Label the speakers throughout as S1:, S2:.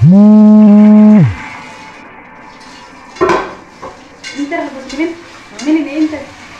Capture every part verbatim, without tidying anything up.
S1: انت اللي كنت مين؟ مين اللي انت؟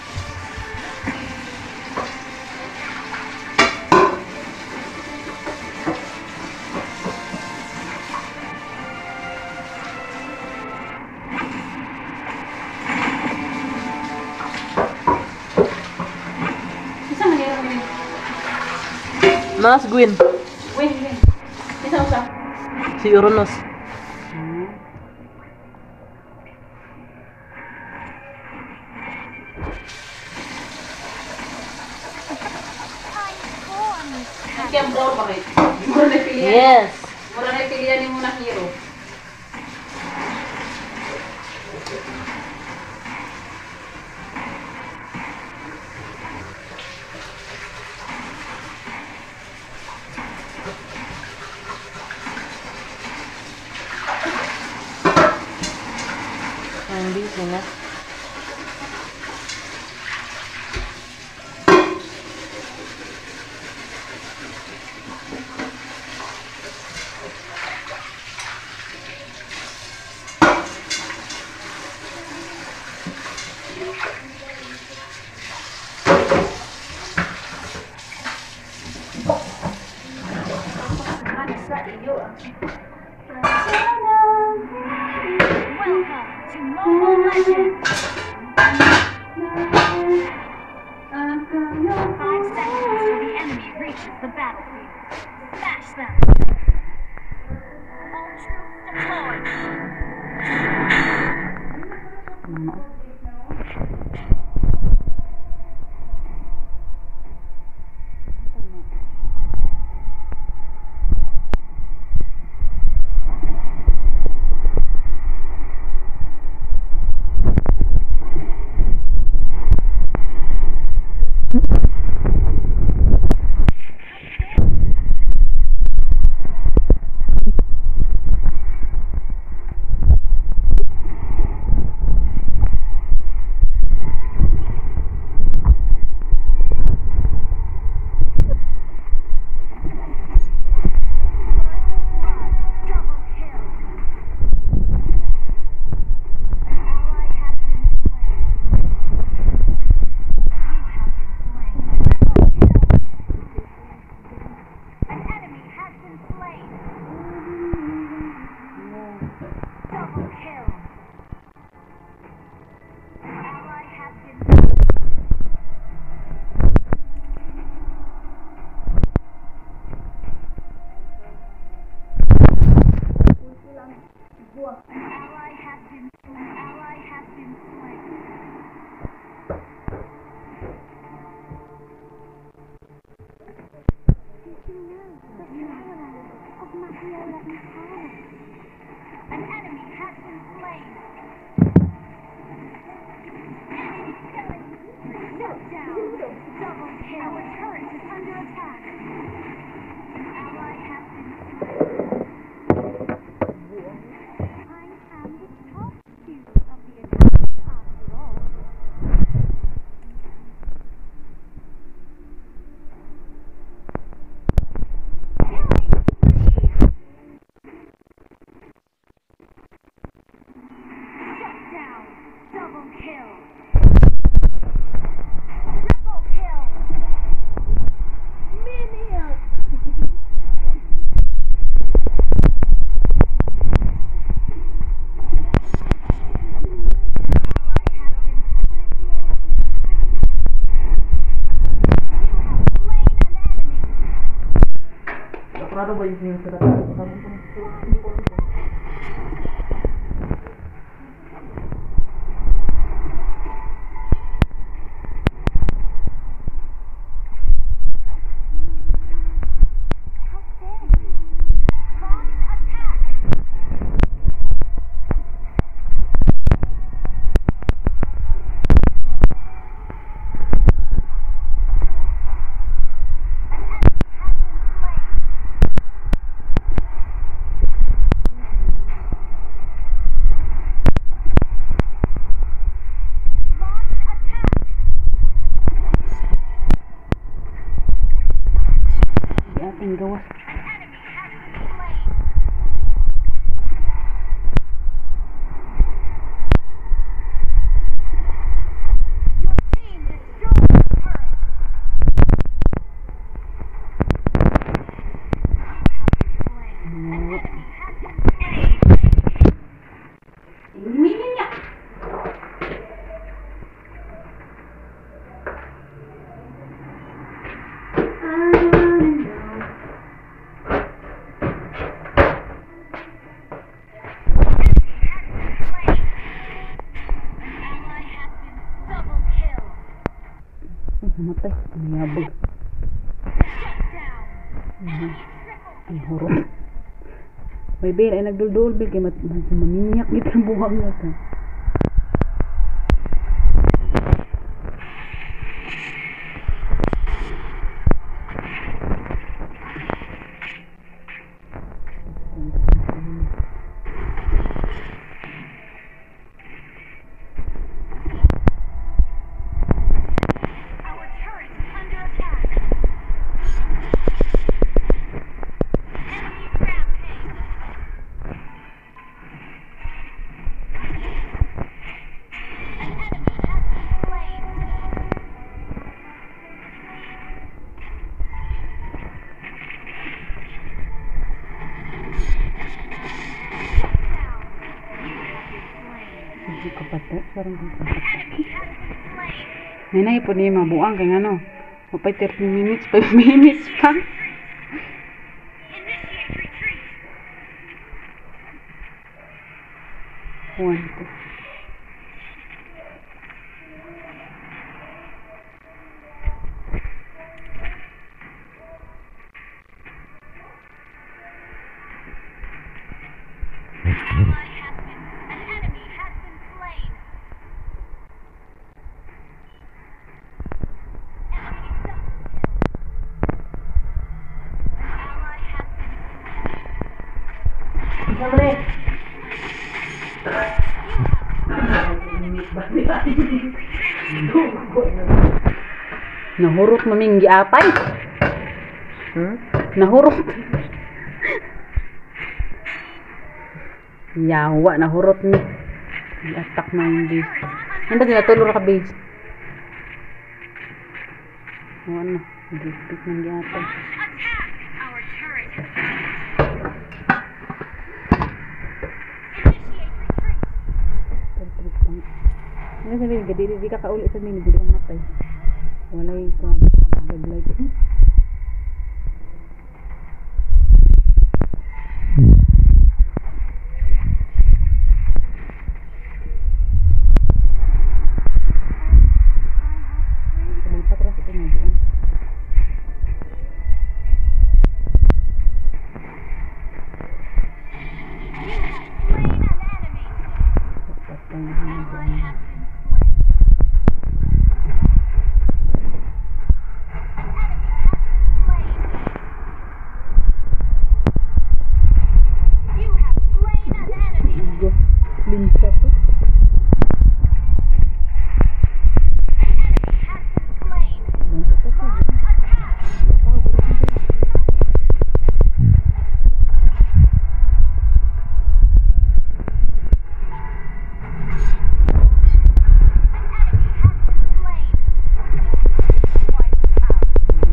S2: Nas Gwyn.
S1: Win, win. Isa usa.
S2: Si Uranus.
S1: Kaya brown ba kayo? Mura na pilihan.
S2: Yes.
S1: Mura na pilihan ni muna hero.
S2: Hindi sila.
S3: Five seconds till the enemy reaches the battlefield. Smash them! All troops deployed! An enemy has been slain. Shut down. Double kill. Our turret is under attack. An ally has been slain. I am the top student of the academy after all. Double kill. Triple kill. Minion.
S2: Prado ba yung sa ating gawa.
S1: Namatay. Nayabog. Mhm. Ang horot. May bil ay nagduldul bil kay mat maminyak gid ang buhang niya ta.
S3: Our turret is under attack. Enemy rampage. An enemy has been slain.
S1: Hindi ko pati. Sarang ko pati.
S3: Enemy has been slain.
S1: May na ipon niya mabuang kay ano. Mapay thirty minutes, five minutes pa.
S3: Initiate retreat.
S1: One, two.
S3: An ally has been. An enemy has been slain. Enemy double kill. An ally has been slain.
S1: Nahurot maming giapay.
S2: Hmm?
S1: Nahurot. Yawa, nahurot ni. I-attack na yung base. Hindi na tulor ka base. O ano, gipit ng giapay.
S3: Attack! Our turret has been Initiate retreat.
S1: Ano sabihin ka, di, di ka kauli sa mini, di kang matay. Walay ko, nag-light. Lipat ras ito na buong.
S3: You have slain an enemy.
S1: Patay
S3: An
S1: na
S3: ally
S1: buong.
S3: has been slain. An enemy has been slain. You have slain an enemy.
S1: Go, limsa po.
S3: An enemy has been slain.
S1: Limsa po po.
S3: Launch attack. An enemy has been slain. Wiped out.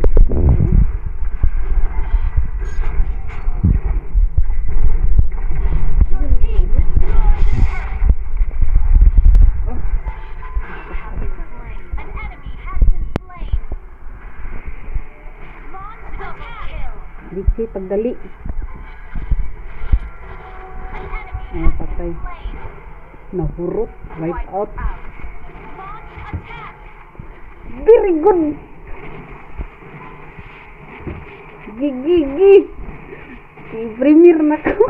S3: Your team destroyed the turret. An enemy has been slain. Launch double kill.
S1: Bitsi, pagdali.
S3: An enemy
S1: Ay,
S3: has
S1: patay.
S3: been slain.
S1: Nahurot. Wipe out.
S3: Launch attack.
S1: Very good. Gigi. I-premier na ko.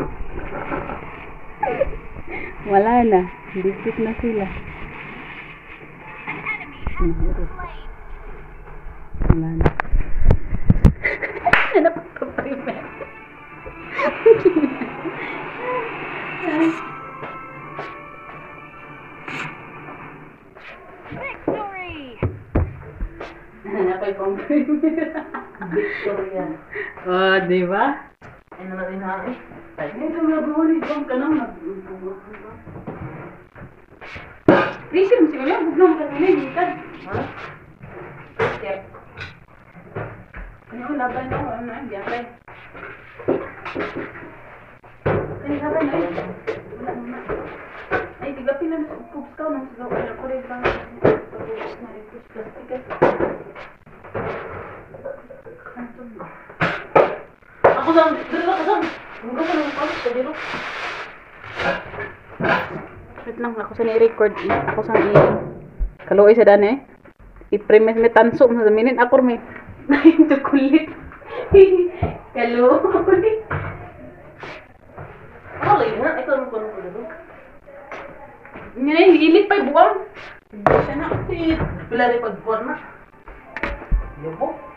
S1: Wala na. Dikit na sila.
S3: An enemy has been slain.
S1: Wala na. Ano pa ito, premier?
S3: Victory!
S1: Ano pa yung premier?
S2: Victoria.
S1: Oh, di ba?
S2: Ano na rin ha?
S1: Ito nga buwan ito ka nang nag... Reason, siguro yung bugnaw ka nila, hindi ka.
S2: Ha?
S1: Step. Ano, laban ako, ano, hindi apay. Ay, laban na eh. Wala mo na. Ay, tiga pila na pups ka, nang sigaw ka na ko rin lang. Pag-uus na rin, push plastic. Kanto mo.
S2: Ako saan? Dito ka saan? Huwag ka nang palit ka dito.
S1: Wait lang, ako sa ni-record. Ako sa i... Kaluoy sa dana eh. ipremes me tanso sa minin akor me. Nain chocolate. Hello.
S2: Ako lagi na, ikaw mo ko na doon.
S1: Ngayon, ilit pa buwang.
S2: Siya na, si Bilari pagpuan na. Yabo.